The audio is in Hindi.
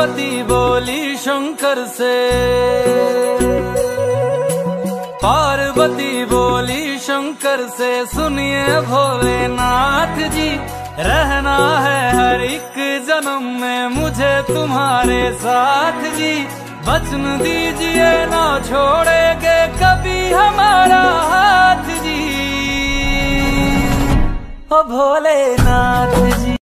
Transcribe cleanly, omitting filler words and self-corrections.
पार्वती बोली शंकर से, पार्वती बोली शंकर से, सुनिए भोलेनाथ जी, रहना है हर एक जन्म में मुझे तुम्हारे साथ जी। वचन दीजिए ना छोड़ेंगे कभी हमारा हाथ जी, ओ भोलेनाथ जी।